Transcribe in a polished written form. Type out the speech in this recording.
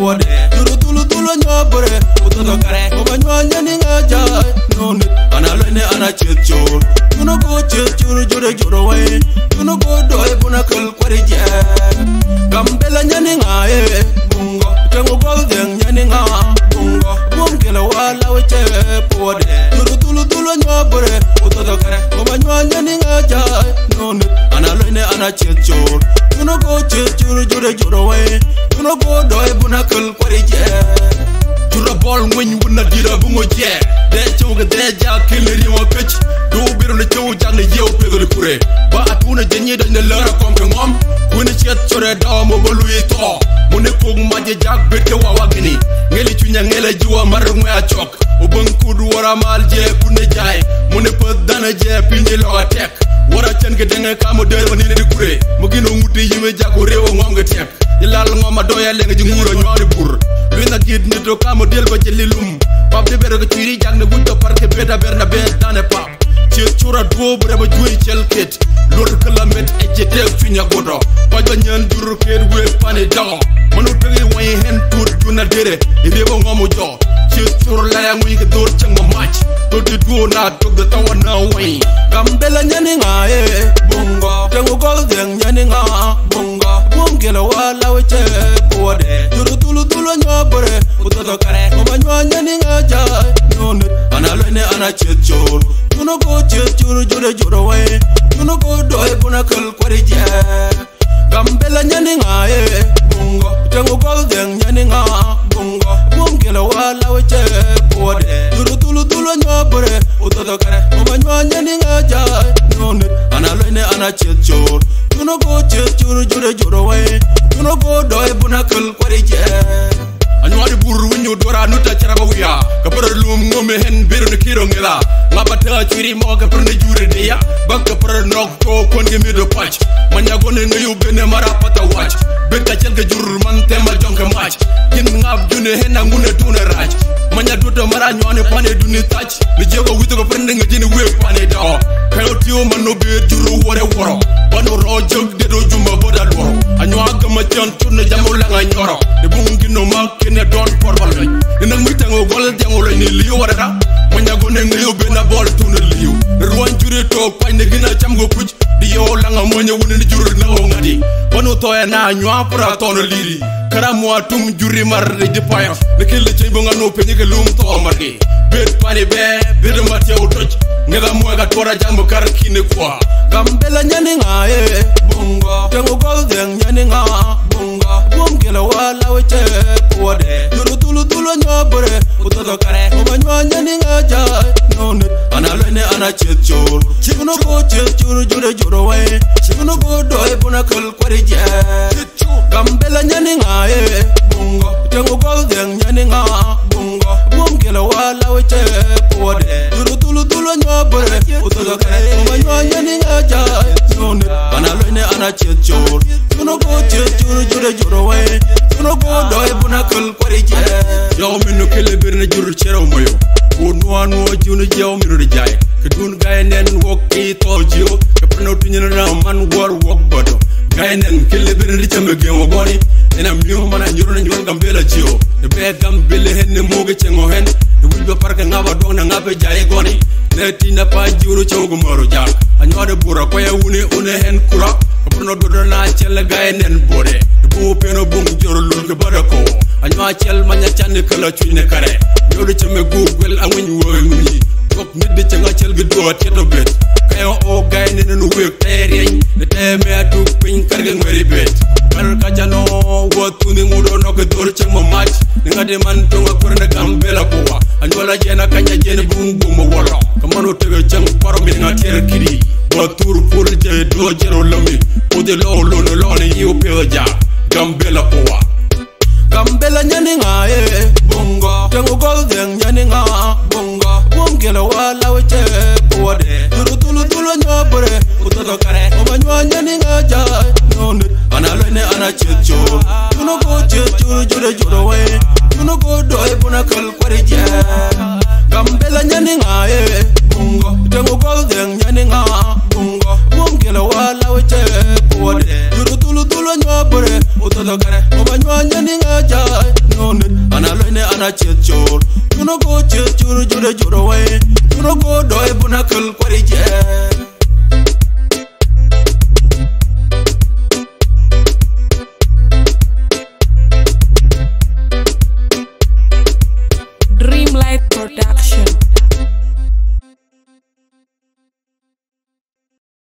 puade Juru tulu tulu nyobore Utoto kare Obanyanya ni ngaja No need Analene ana chechor Tuno go chechur jure juro way Tuno go doy buna kul kwari je Gambella nyani ngae Bungo Tengo golden nyani nga Bungo Mumkela wala weche puade Juru tulu tulu nyobore Utoto kare Obanyanya ni ngaja No need Analene ana chechor Tuno go chechur jure juro way Tuno go doy buna kul kwari je Jura ball when wuna dira bungo je De chunga de ja killeri wa pitch Do biro ne chow jang ne yew pegre kure Ba atuna jenye dañ ne lara kom ke ngom Wuni chet chore da mo bolu to Mune kog maje jak bete wa wagini Ngeli chunya ngele jiwa mar ngwe a chok O bang kudu wara mal je kunne jay Mune pad dana je pinje lo atek Wara chen ke denga kamo de woni ne kure Mo gino nguti yime jako rewo ngom ge tek Yilal ngoma doya lenga ji nguro nyori bur Luna gid nito kamo del ba jelilum Pap de bero ke chiri jang ne buto parke beta berna bet dane pap Chura do bure ba juy chel ket lor kalamet e jete finya godo paj ba nyan dur ket we pane dago manu tegi way hen tur tuna dere e rebo ngomo jo chura la ya ngui ke dor chang ma match to de do na to the tawana way Gambella nyani ngae bongo tengo golden nyani nga bongo mumgela wala weche puade juru tulu tulu nyobore utoto kare komanywa nyani ngaja no net analene ana chechor Tuno go chechur jure juro way Tuno go doy buna kul kwari je Gambella nyani ngae Bungo Tengo golden nyani nga Bungo Mumgela wala weche puade Juru tulu tulu nyobore Utoto kare Omanywa nyani ngaja No net Analene ana chechur Tuno go chechur jure juro way Tuno go doy buna kul kwari je Anyuak buru winyo dora nuta charaba wiya Kapara lum ngome hen biru ne kiro ngela Ngabata chiri mo kapara ne jure deya Baka para nok to konge mido patch Manya gone ngayu bene marapata watch Beka chelke jurur man tema jonke match Kin ngab june hen angune tune raj Manya duta mara nywane pane duni touch Ni jego wito ka prende ngajini wek pane dao Kayo tiyo mano be juru wore woro Bano ro jog dedo jumba boda dworo Anyuak gama chan turne jamu langa nyoro De bungi no mak ne don porval loy nang mi tango gol jango loy ni liyo warada manya go ne ngiyo be na bol tunu liyo ruan jure to pay ne gina cham go puj di yo langa monya woni ni jure na o ngadi banu to ya na nywa pra to no liri kara mo atum juri mar de payam ne kelle cey bo ngano pe ne lum to margi bet pani be de matya o toj ngela mo ga tora jambo kar kine kwa Gambella nyani ngae bongo tengo golden nyani nga bongo mumgela wala weche puade juru tulu tulu nyobore utoto kare omanywa nyani ngaja no net analene ana chechor chikuno go chechur jure juro way chikuno go doy buna kul kwari je Gambella nyani ngae bongo tengo golden nyani nga bongo mumgela wala weche puade juru tulu tulu nyobore utoto kare omanywa nyani ngaja no net analene ana chechor chikuno go chechur jure juro way chikuno go doy buna kul kwari je Yo minu kele birne juru chero moyo Unwa nuwa junu jeo miru de jay Kedun gaya nen wok ki to jio Keprano tunyina na man war wok bodo Gaya nen kele birne di chame gengo goni Ena miyo mana njuru na njuru Gambella jio Nebe Gambella hen ne moge chengo hen Newujba parke ngaba dong na ngape jaye goni Neti na pa juru chogu moro jak Anyuak bura kwaya une hen kura Keprano dodo na chele gaya nen bode Nebu peno bungu joro lulke badako Anyuak chel manya chane kala chune kare Yodo chame Google angwin woy nguni Kok nidde changa chel gidwa teto bet Kayo o gay nene nu wek tayriyen Ne teme atu pin karge ngweri bet Kar kachano watu ni ngudo noke dor cheng ma match Ningade man tonga kurene Gambella kuwa Anwala jena kanya jene bungu ma wolo Kamano tege cheng paro mi nga tere kiri Waturu puri je do jero lami Ode lo lo no lo ni yu peo ja Gambella kuwa Gambella nyani ngae bongo tengo golden nyani nga bongo mumgela wala weche puade juru tulu tulu nyobore utoto kare omanywa nyani ngaja no net analene ana chechor tuno go chechur jure juro way tuno go doy buna kul kwari je Gambella nyani ngae bongo tengo golden nyani nga bongo mumgela wala weche puade juru tulu tulu nyobore utoto kare omanywa nyani ngaja no chit chur. You no go chit chur, jure jure way. You no go doi buna kul kwari je.